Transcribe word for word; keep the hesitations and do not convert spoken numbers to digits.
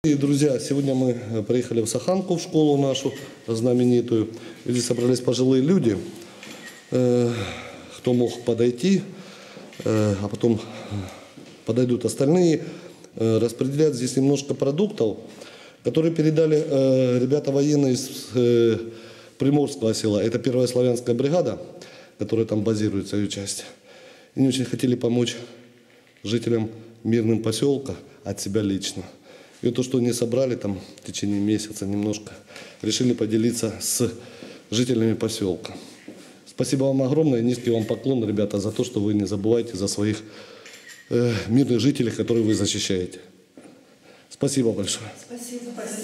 И, друзья, сегодня мы приехали в Саханку, в школу нашу знаменитую. Здесь собрались пожилые люди, э, кто мог подойти, э, а потом подойдут остальные. Э, распределять здесь немножко продуктов, которые передали э, ребята военные из э, Приморского села. Это первая славянская бригада, которая там базируется, ее часть. И не очень хотели помочь жителям мирным поселка от себя лично. И то, что они собрали там в течение месяца немножко, решили поделиться с жителями поселка. Спасибо вам огромное, низкий вам поклон, ребята, за то, что вы не забываете за своих э, мирных жителей, которых вы защищаете. Спасибо большое. Спасибо.